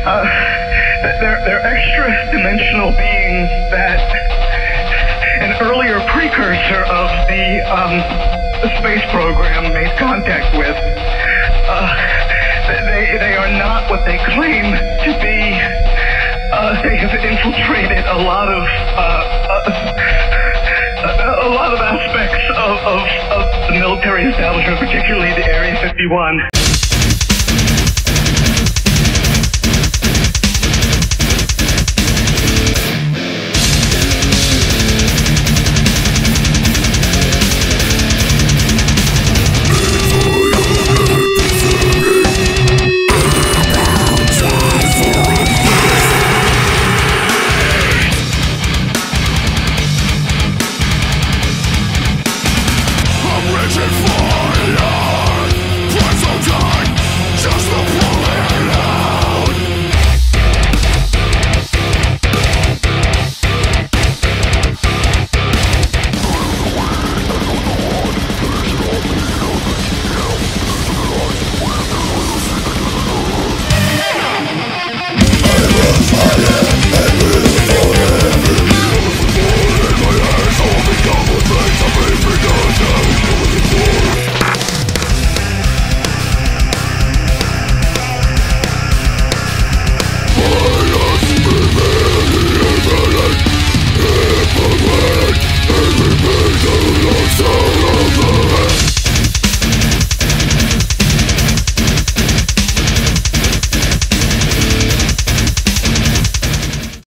They're extra-dimensional beings that an earlier precursor of the space program made contact with. They are not what they claim to be. They have infiltrated a lot of aspects of the military establishment, particularly the Area 51.